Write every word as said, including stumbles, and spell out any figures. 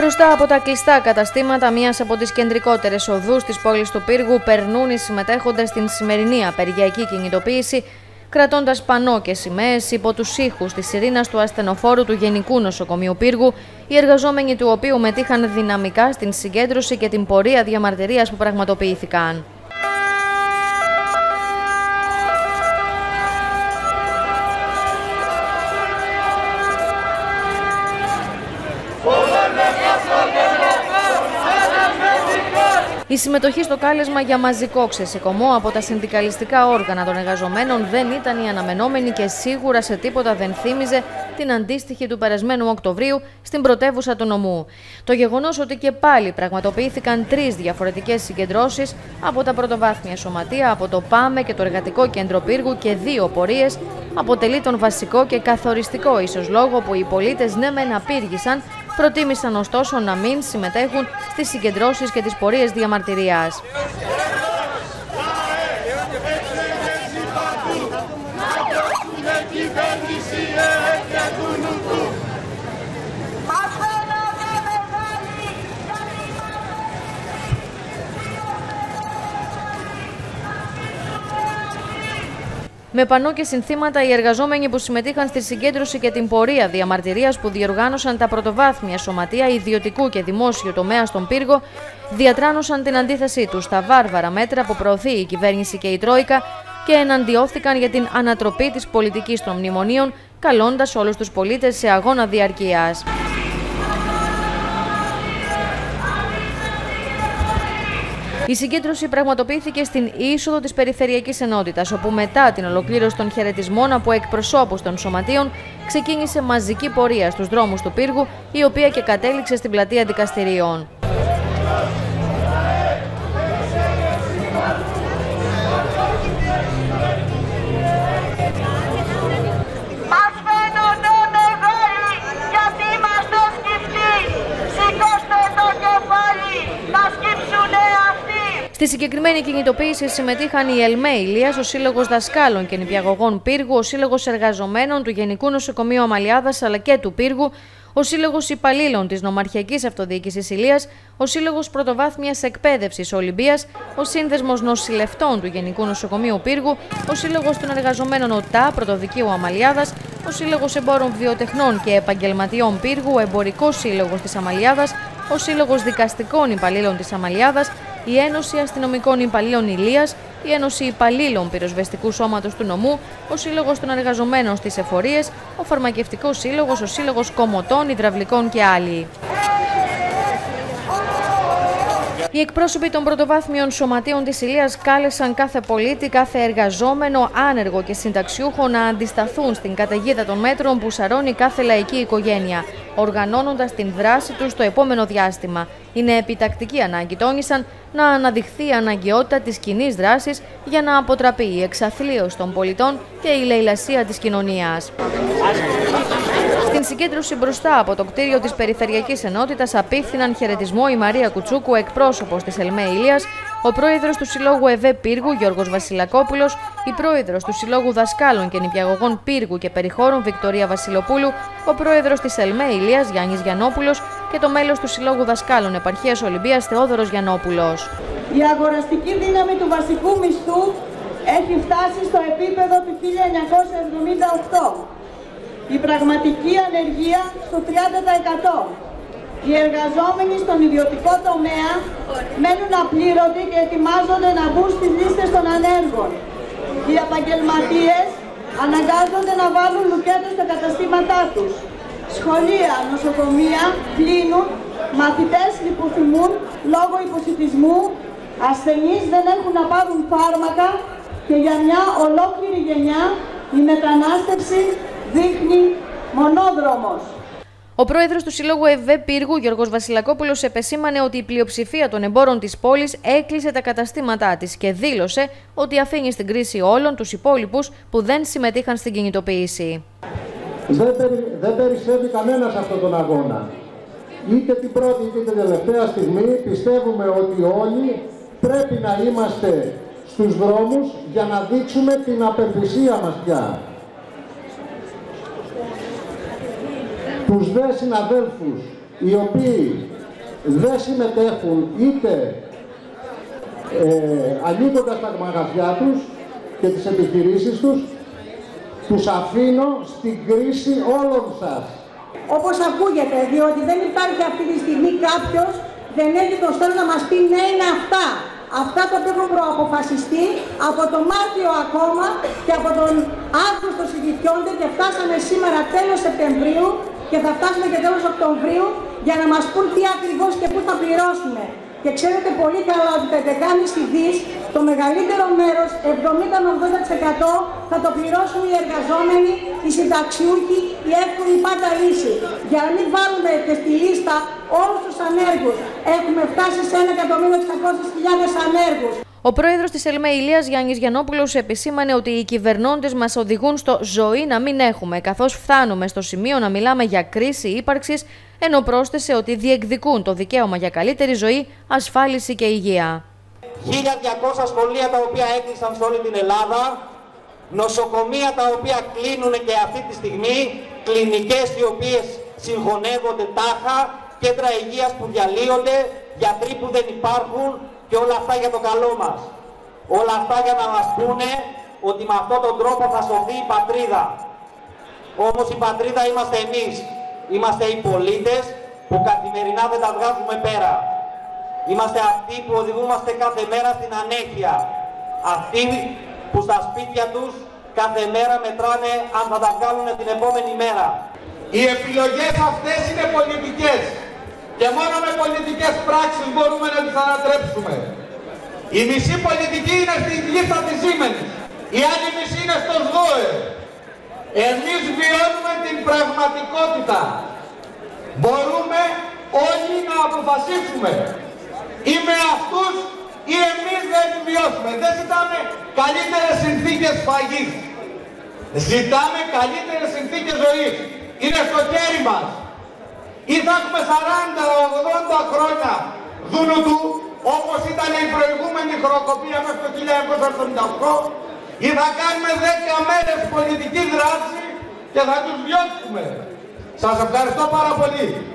Μπροστά από τα κλειστά καταστήματα μιας από τις κεντρικότερες οδούς της πόλης του Πύργου περνούν οι συμμετέχοντες στην σημερινή απεργιακή κινητοποίηση, κρατώντας πανό και σημαίες υπό τους ήχους της σιρήνας του ασθενοφόρου του Γενικού Νοσοκομείου Πύργου, οι εργαζόμενοι του οποίου μετήχαν δυναμικά στην συγκέντρωση και την πορεία διαμαρτυρίας που πραγματοποιήθηκαν. Η συμμετοχή στο κάλεσμα για μαζικό ξεσηκωμό από τα συνδικαλιστικά όργανα των εργαζομένων δεν ήταν η αναμενόμενη και σίγουρα σε τίποτα δεν θύμιζε την αντίστοιχη του περασμένου Οκτωβρίου στην πρωτεύουσα του νομού. Το γεγονός ότι και πάλι πραγματοποιήθηκαν τρεις διαφορετικές συγκεντρώσεις από τα πρωτοβάθμια σωματεία, από το ΠΑΜΕ και το Εργατικό Κέντρο Πύργου και δύο πορείες, αποτελεί τον βασικό και καθοριστικό ίσως λόγο που οι πολίτες ναι μεν απήργησαν, προτίμησαν ωστόσο να μην συμμετέχουν στις συγκεντρώσεις και τις πορείες διαμαρτυρίας. Με πανό και συνθήματα, οι εργαζόμενοι που συμμετείχαν στη συγκέντρωση και την πορεία διαμαρτυρίας που διοργάνωσαν τα πρωτοβάθμια σωματεία ιδιωτικού και δημόσιου τομέα στον Πύργο, διατράνωσαν την αντίθεσή τους στα βάρβαρα μέτρα που προωθεί η κυβέρνηση και η Τρόικα και εναντιώθηκαν για την ανατροπή της πολιτικής των μνημονίων, καλώντας όλους τους πολίτες σε αγώνα διαρκείας. Η συγκέντρωση πραγματοποιήθηκε στην είσοδο της Περιφερειακής Ενότητας, όπου μετά την ολοκλήρωση των χαιρετισμών από εκπροσώπους των σωματείων ξεκίνησε μαζική πορεία στους δρόμους του Πύργου, η οποία και κατέληξε στην πλατεία δικαστηρίων. Στη συγκεκριμένη κινητοποίηση συμμετείχαν η ΕΛΜΕ Ηλίας, ο Σύλλογος Δασκάλων και Νηπιαγωγών Πύργου, ο Σύλλογος Εργαζομένων του Γενικού Νοσοκομείου Αμαλιάδας αλλά και του Πύργου, ο Σύλλογος Υπαλλήλων της Νομαρχιακής Αυτοδιοίκησης Ηλίας, ο Σύλλογος Πρωτοβάθμιας Εκπαίδευσης Ολυμπίας, ο Σύνδεσμος Νοσηλευτών του Γενικού Νοσοκομείου Πύργου, ο Σύλλογος των Εργαζομένων ΟΤΑ Πρωτοδικείου Αμαλιάδας, ο Σύλλογος Εμπόρων Βιοτεχνών και Επαγγελματιών Πύργου, ο Εμπορικός Σύλλογος της Αμαλιάδας, ο Σύλλογος Δικαστικών Υπαλλήλων της Αμαλιάδας, η Ένωση Αστυνομικών Υπαλλήλων Ηλίας, η Ένωση Υπαλλήλων Πυροσβεστικού Σώματος του Νομού, ο Σύλλογος των Εργαζομένων στις Εφορίες, ο Φαρμακευτικός Σύλλογος, ο Σύλλογος Κομωτών, Υδραυλικών και άλλοι. Οι εκπρόσωποι των πρωτοβάθμιων σωματείων της Ηλίας κάλεσαν κάθε πολίτη, κάθε εργαζόμενο, άνεργο και συνταξιούχο να αντισταθούν στην καταιγίδα των μέτρων που σαρώνει κάθε λαϊκή οικογένεια, οργανώνοντας την δράση τους το επόμενο διάστημα. Είναι επιτακτική ανάγκη, τόνισαν, να αναδειχθεί η αναγκαιότητα της κοινής δράσης για να αποτραπεί η εξαθλίωση των πολιτών και η λαιλασία της κοινωνίας. Στην συγκέντρωση μπροστά από το κτίριο της Περιφερειακής Ενότητας απίφθηναν χαιρετισμό η Μαρία Κουτσούκου, εκπρόσωπος της ΕΛΜΕ Ηλίας, ο πρόεδρος του Συλλόγου ΕΒΕ Πύργου Γιώργος Βασιλακόπουλος, η πρόεδρος του Συλλόγου Δασκάλων και Νηπιαγωγών Πύργου και Περιχώρων Βικτωρία Βασιλοπούλου, ο πρόεδρος της ΕΛΜΕ Ηλίας Γιάννης Γιαννόπουλος και το μέλος του Συλλόγου Δασκάλων Επαρχίας Ολυμπίας Θεόδωρος Γιαννόπουλος. Η αγοραστική δύναμη του βασικού μισθού έχει φτάσει στο επίπεδο του χίλια εννιακόσια εβδομήντα οκτώ. Η πραγματική ανεργία στο τριάντα τοις εκατό. Οι εργαζόμενοι στον ιδιωτικό τομέα μένουν απλήρωτοι και ετοιμάζονται να μπουν στις λίστες των ανέργων. Οι επαγγελματίες αναγκάζονται να βάλουν λουκέτες στα καταστήματά τους. Σχολεία, νοσοκομεία κλείνουν, μαθητές λιποθυμούν λόγω υποσιτισμού, ασθενείς δεν έχουν να πάρουν φάρμακα και για μια ολόκληρη γενιά η μετανάστευση δείχνει μονόδρομος. Ο πρόεδρος του Συλλόγου ΕΒΕ Πύργου, Γιώργος Βασιλακόπουλος, επεσήμανε ότι η πλειοψηφία των εμπόρων της πόλης έκλεισε τα καταστήματά της και δήλωσε ότι αφήνει στην κρίση όλων τους υπόλοιπους που δεν συμμετείχαν στην κινητοποίηση. Δεν, περι, δεν περισσεύει κανένας αυτόν τον αγώνα. Είτε την πρώτη είτε την τελευταία στιγμή πιστεύουμε ότι όλοι πρέπει να είμαστε στους δρόμους για να δείξουμε την απελπισία μας πια. Τους δε συναδέλφους οι οποίοι δεν συμμετέχουν είτε ε, ανοίγοντας τα μαγαζιά τους και τις επιχειρήσεις τους, τους αφήνω στην κρίση όλων σας. Όπως ακούγεται, διότι δεν υπάρχει αυτή τη στιγμή κάποιος, δεν έχει το στέλνο να μας πει ναι είναι αυτά. Αυτά τα οποία έχουν προαποφασιστεί από το Μάρτιο ακόμα και από τον Αύγουστο συζητιώνται και φτάσαμε σήμερα τέλος Σεπτεμβρίου και θα φτάσουμε και τέλος Οκτωβρίου για να μας πούν τι ακριβώς και πού θα πληρώσουμε. Και ξέρετε πολύ καλά ότι τα έντεκα δις, το μεγαλύτερο μέρος, εβδομήντα με ογδόντα τοις εκατό, θα το πληρώσουν οι εργαζόμενοι, οι συνταξιούχοι, οι εύκολοι πάντα λύση. Για να μην βάλουμε και στη λίστα όλους τους ανέργους. Έχουμε φτάσει σε ένα εκατομμύριο εξακόσιες χιλιάδες ανέργους. Ο πρόεδρος της ΕΛΜΕ Ηλίας Γιάννης Γιαννόπουλος επισήμανε ότι οι κυβερνώντες μας οδηγούν στο ζωή να μην έχουμε, καθώς φτάνουμε στο σημείο να μιλάμε για κρίση ύπαρξης, ενώ πρόσθεσε ότι διεκδικούν το δικαίωμα για καλύτερη ζωή, ασφάλιση και υγεία. χίλια διακόσια σχολεία τα οποία έκλεισαν σε όλη την Ελλάδα, νοσοκομεία τα οποία κλείνουν και αυτή τη στιγμή, κλινικές οι οποίες συγχωνεύονται τάχα, κέντρα υγείας που διαλύονται, γιατροί που δεν υπάρχουν και όλα αυτά για το καλό μας. Όλα αυτά για να μας πούνε ότι με αυτόν τον τρόπο θα σωθεί η πατρίδα. Όμως η πατρίδα είμαστε εμείς. Είμαστε οι πολίτες που καθημερινά δεν τα βγάζουμε πέρα. Είμαστε αυτοί που οδηγούμαστε κάθε μέρα στην ανέχεια. Αυτοί που στα σπίτια τους κάθε μέρα μετράνε αν θα τα βγάλουν την επόμενη μέρα. Οι επιλογές αυτές είναι πολιτικές και μόνο με πολιτικές πράξεις μπορούμε να τις ανατρέψουμε. Η μισή πολιτική είναι στην λίστα της Siemens, η άλλη μισή είναι στο ΣΔΟΕ. Εμείς βιώνουμε την πραγματικότητα. Μπορούμε όλοι να αποφασίσουμε ή με αυτούς ή εμείς δεν επιβιώσουμε. Δεν ζητάμε καλύτερες συνθήκες φαγής. Ζητάμε καλύτερες συνθήκες ζωής. Είναι στο χέρι μας. Ή θα έχουμε σαράντα ογδόντα χρόνια δούνου όπως ήταν η προηγούμενη χρεοκοπία μέχρι το χίλια εννιακόσια εβδομήντα οκτώ, ή θα κάνουμε δέκα μέρες πολιτική δράση και θα τους διώξουμε. Σας ευχαριστώ πάρα πολύ.